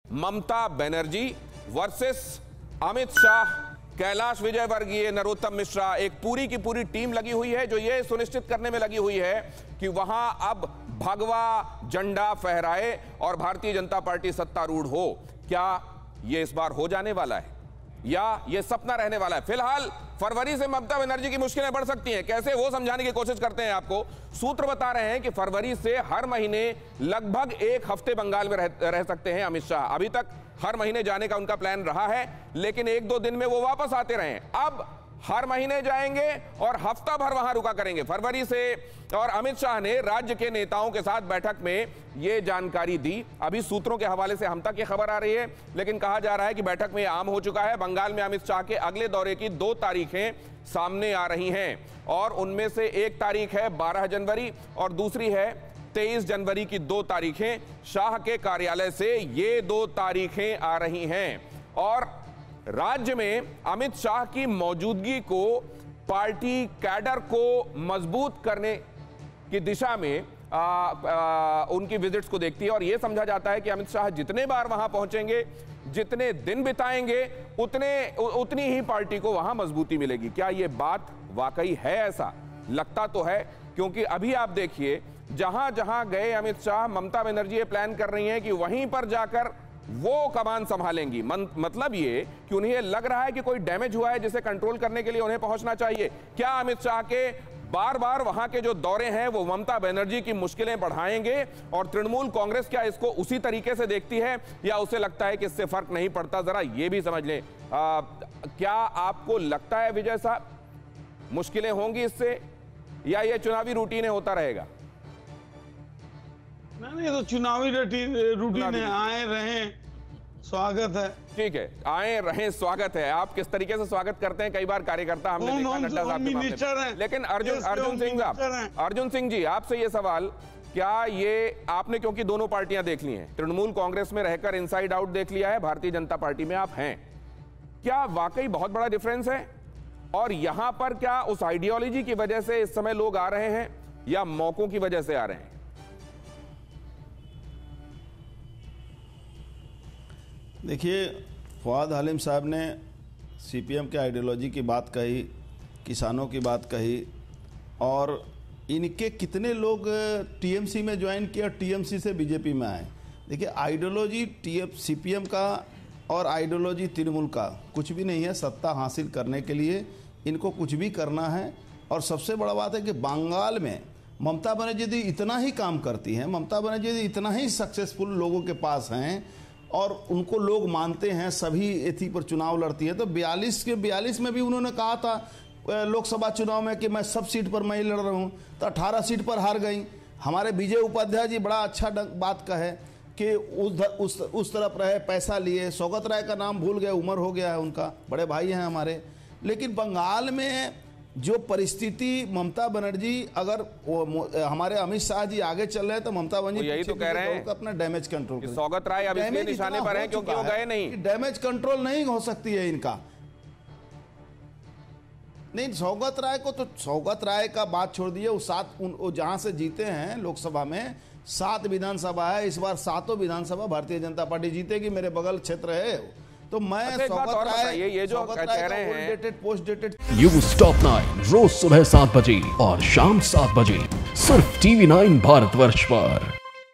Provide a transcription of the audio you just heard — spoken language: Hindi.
ममता बनर्जी वर्सेस अमित शाह, कैलाश विजयवर्गीय, नरोत्तम मिश्रा, एक पूरी की पूरी टीम लगी हुई है जो ये सुनिश्चित करने में लगी हुई है कि वहां अब भगवा झंडा फहराए और भारतीय जनता पार्टी सत्तारूढ़ हो। क्या यह इस बार हो जाने वाला है या यह सपना रहने वाला है? फिलहाल फरवरी से ममता बनर्जी की मुश्किलें बढ़ सकती हैं। कैसे, वो समझाने की कोशिश करते हैं आपको। सूत्र बता रहे हैं कि फरवरी से हर महीने लगभग एक हफ्ते बंगाल में रह सकते हैं अमित शाह। अभी तक हर महीने जाने का उनका प्लान रहा है, लेकिन एक दो दिन में वो वापस आते रहे। अब हर महीने जाएंगे और हफ्ता भर वहां रुका करेंगे फरवरी से। और अमित शाह ने राज्य के नेताओं के साथ बैठक में यह जानकारी दी। अभी सूत्रों के हवाले से हम तक ये खबर आ रही है, लेकिन कहा जा रहा है कि बैठक में आम हो चुका है। बंगाल में अमित शाह के अगले दौरे की 2 तारीखें सामने आ रही हैं और उनमें से एक तारीख है 12 जनवरी और दूसरी है 23 जनवरी की 2 तारीखें। शाह के कार्यालय से ये 2 तारीखें आ रही हैं और राज्य में अमित शाह की मौजूदगी को पार्टी कैडर को मजबूत करने की दिशा में उनकी विजिट्स को देखती है और यह समझा जाता है कि अमित शाह जितने बार वहां पहुंचेंगे, जितने दिन बिताएंगे, उतनी ही पार्टी को वहां मजबूती मिलेगी। क्या यह बात वाकई है? ऐसा लगता तो है, क्योंकि अभी आप देखिए जहां जहां गए अमित शाह, ममता बनर्जी ये प्लान कर रही हैं कि वहीं पर जाकर वो कमान संभालेंगी। मतलब ये कि उन्हें लग रहा है कि कोई डैमेज हुआ है जिसे कंट्रोल करने के लिए उन्हें पहुंचना चाहिए। क्या अमित शाह के बार बार वहां के जो दौरे हैं वो ममता बनर्जी की मुश्किलें बढ़ाएंगे और तृणमूल कांग्रेस क्या इसको उसी तरीके से देखती है या उसे लगता है कि इससे फर्क नहीं पड़ता? जरा ये भी समझ लें। क्या आपको लगता है विजय साहब मुश्किलें होंगी इससे या ये चुनावी रूटीन होता रहेगा? नहीं, तो चुनावी रूटीन है, आए रहें स्वागत है। ठीक है, आए रहें स्वागत है। आप किस तरीके से स्वागत करते हैं? कई बार कार्यकर्ता हमने देखा नड्डा साहब के मामले में। लेकिन अर्जुन सिंह जी, आपसे ये सवाल, क्या ये आपने, क्योंकि दोनों पार्टियां देख ली हैं, तृणमूल कांग्रेस में रहकर इनसाइड आउट देख लिया है, भारतीय जनता पार्टी में आप हैं, क्या वाकई बहुत बड़ा डिफरेंस है? और यहां पर क्या उस आइडियोलॉजी की वजह से इस समय लोग आ रहे हैं या मौकों की वजह से आ रहे हैं? देखिए, फवाद हालिम साहब ने सीपीएम के आइडियोलॉजी की बात कही, किसानों की बात कही और इनके कितने लोग टीएमसी में ज्वाइन किया, टीएमसी से बीजेपी में आए। देखिए, आइडियोलॉजी सीपीएम का और आइडियोलॉजी तृणमूल का कुछ भी नहीं है। सत्ता हासिल करने के लिए इनको कुछ भी करना है। और सबसे बड़ा बात है कि बंगाल में ममता बनर्जी इतना ही काम करती हैं, ममता बनर्जी इतना ही सक्सेसफुल लोगों के पास हैं और उनको लोग मानते हैं, सभी एथी पर चुनाव लड़ती है। तो 42 के 42 में भी उन्होंने कहा था लोकसभा चुनाव में कि मैं सब सीट पर मैं ही लड़ रहा हूँ, तो 18 सीट पर हार गई। हमारे विजय उपाध्याय जी बड़ा अच्छा बात कहे कि उस तरफ रहे, पैसा लिए, सौगत राय का नाम भूल गए, उम्र हो गया है उनका, बड़े भाई हैं हमारे। लेकिन बंगाल में जो परिस्थिति, ममता बनर्जी अगर हमारे अमित शाह जी आगे चल रहे हैं तो ममता बनर्जी यही तो कह रहे हैं अपना डैमेज कंट्रोल। सौगत राय अब इसलिए निशाने पर है क्योंकि वो गए नहीं। डैमेज कंट्रोल नहीं हो सकती है इनका। नहीं, सौगत राय को तो, सौगत राय का बात छोड़ दिए, वो जहां से जीते हैं लोकसभा में 7 विधानसभा है, इस बार 7 विधानसभा भारतीय जनता पार्टी जीतेगी। मेरे बगल क्षेत्र है, तो मैं सौगत राय, ये जो कह रहे हैं पोस्ट डेटेड न्यूज़ टॉप 9 रोज सुबह 7 बजे और शाम 7 बजे सिर्फ TV9 भारतवर्ष पर।